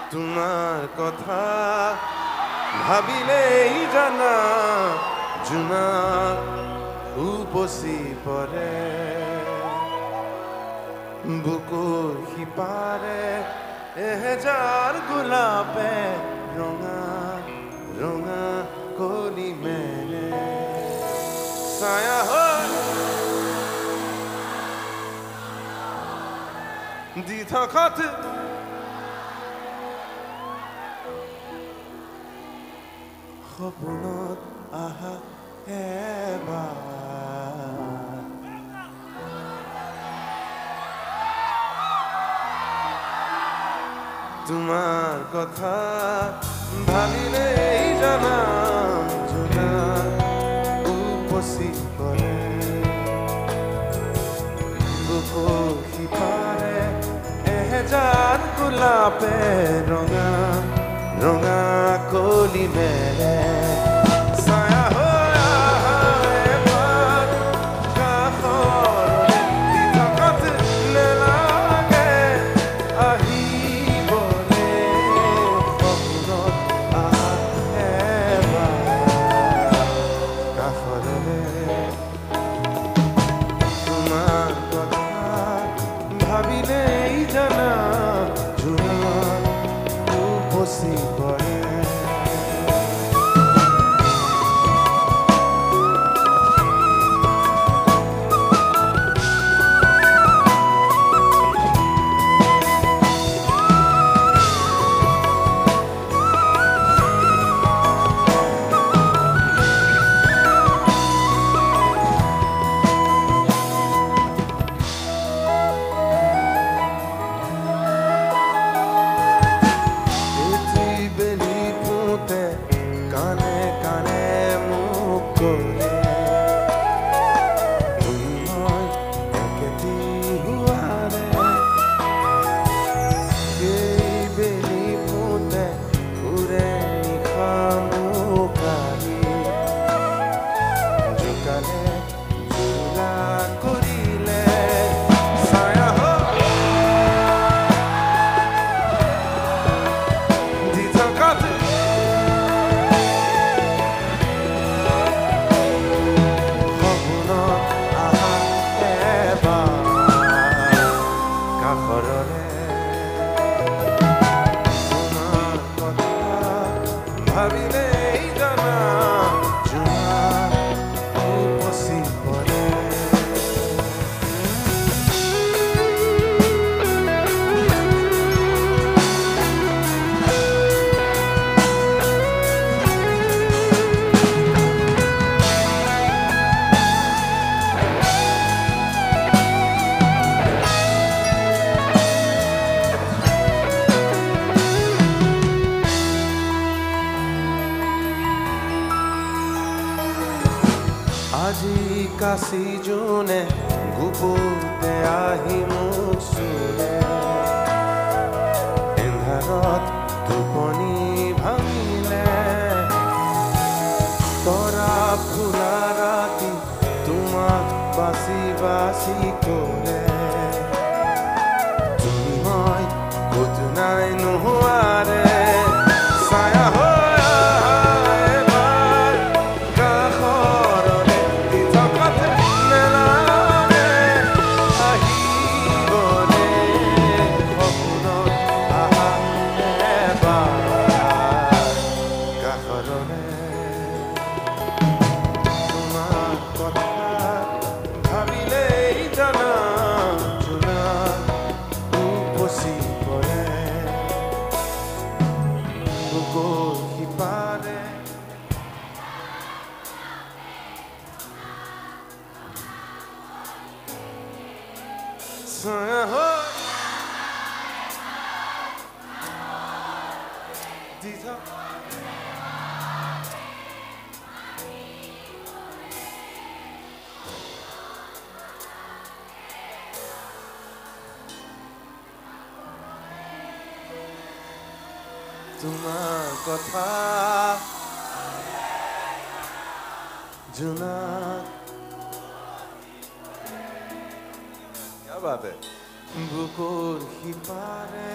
তোমার কথা ভাবিলেই জানা জোনাক উপচি পৰে বুকুৰ সিপাৰে এহেজাৰ গোলাপে ৰঙা ৰঙা কলি মেলে ছায়া হৈ দি থকাত সপোনত আহা এবাৰ তোমাৰ কথা ভাবিলেই জানা জোনাক উপচি পৰে বুকুৰ সিপাৰে এহেজাৰ গোলাপে ৰঙা ৰঙা কলি মেলে ছায়া হৈ আহা এবাৰ কাষৰলে দি থকাত নেলাগে আহিবলে সপোনত আহা এবাৰ কাষৰলে তোমাৰ কথা ভাবিলেই জানা জোনাক উপচি পৰে ভাবিলেই জানা জোনাক উপচি পৰে আজি কাশী জোনে গুপুতে আহি মোক চুলে এন্ধাৰত টোপনি ভাঙিলে তৰা ফুলা ৰাতি তোমাক বাচি বাচি ক'লে তুমি মই ক'তো নাই নোহোৱাৰে ছায়া হৈ তোমাৰ কথা জোনাক क्या बात है बुकुर ही पारे